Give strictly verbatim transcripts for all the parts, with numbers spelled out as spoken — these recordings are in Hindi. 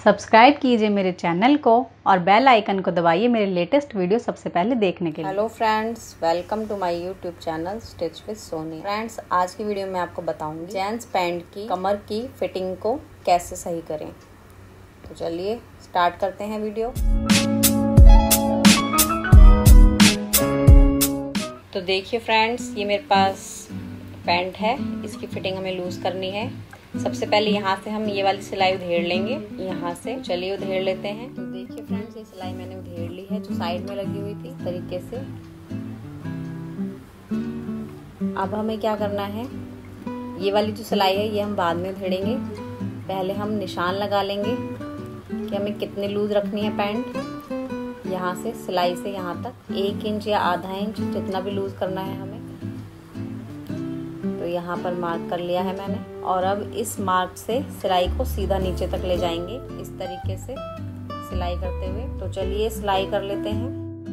सब्सक्राइब कीजिए मेरे चैनल को और बेल आइकन को दबाइए मेरे लेटेस्ट वीडियो सबसे पहले देखने के लिए। Hello friends, welcome to my YouTube channel stitch with Soni. Friends, आज की वीडियो में आपको बताऊंगी जेंट्स पैंट की कमर की फिटिंग को कैसे सही करें। तो चलिए स्टार्ट करते हैं वीडियो। तो देखिए फ्रेंड्स, ये मेरे पास पैंट है, इसकी फिटिंग हमें लूज करनी है। सबसे पहले यहाँ से हम ये वाली सिलाई उधेड़ लेंगे, यहाँ से चलिए उधेड़ लेते हैं। तो देखिए फ्रेंड्स, ये सिलाई मैंने उधेड़ ली है जो साइड में लगी हुई थी इस तरीके से। अब हमें क्या करना है, ये वाली जो सिलाई है ये हम बाद में उधेड़ेंगे। पहले हम निशान लगा लेंगे कि हमें कितनी लूज रखनी है पैंट। यहाँ से सिलाई से यहाँ तक एक इंच या आधा इंच जितना भी लूज करना है हमें। तो यहाँ पर मार्क कर लिया है मैंने, और अब इस मार्क से सिलाई को सीधा नीचे तक ले जाएंगे इस तरीके से सिलाई करते हुए। तो चलिए सिलाई कर लेते हैं।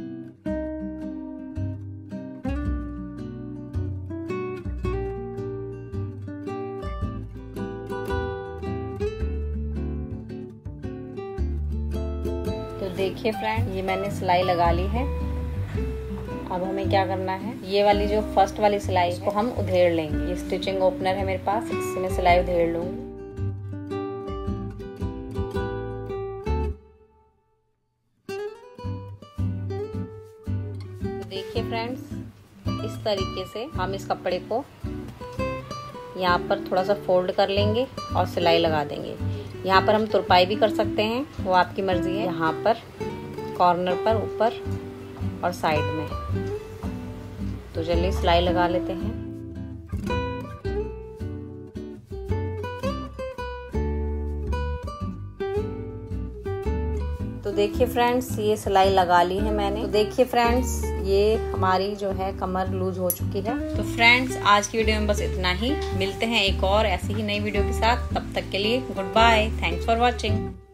तो देखिए फ्रेंड, ये मैंने सिलाई लगा ली है। अब हमें क्या करना है, ये वाली जो फर्स्ट वाली सिलाई इसको हम उधेड़ लेंगे। ये स्टिचिंग ओपनर है मेरे पास, इससे मैं सिलाई उधेड़ लूंगी। तो देखिए फ्रेंड्स, इस तरीके से हम इस कपड़े को यहाँ पर थोड़ा सा फोल्ड कर लेंगे और सिलाई लगा देंगे। यहाँ पर हम तुरपाई भी कर सकते हैं, वो आपकी मर्जी है। यहाँ पर कॉर्नर पर ऊपर और साइड में। तो चलिए सिलाई लगा लेते हैं। तो देखिए फ्रेंड्स, ये सिलाई लगा ली है मैंने। तो देखिए फ्रेंड्स, ये हमारी जो है कमर लूज हो चुकी है। तो फ्रेंड्स, आज की वीडियो में बस इतना ही। मिलते हैं एक और ऐसी ही नई वीडियो के साथ। तब तक के लिए goodbye, thanks for watching.